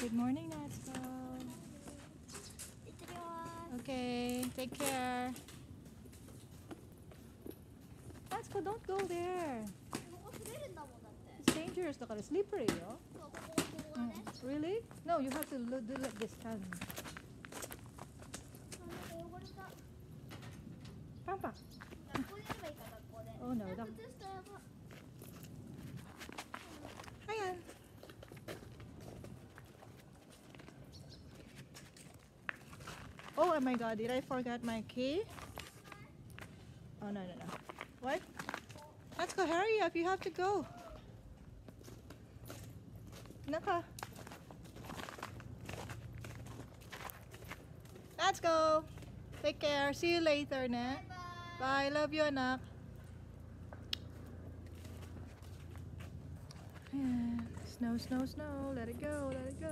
Good morning, Natsuko. 行ってきます。 Okay, take care. Natsuko, don't go there. ここ滑るんだもんだって。 It's dangerous. だから slippery よ。 そう、ここがね。 Really? No, you have to do like this. あ、なんか汚れた。 パンパン。 学校でやればいいか、学校で。 Oh no, that. 靴下やば。 Ayan. Oh my god, did I forget my key? Oh no. What? Let's go, hurry up, you have to go. Naka. Let's go. Take care. See you later, ne? Bye. Love you, anak. Ayan. Snow. Let it go.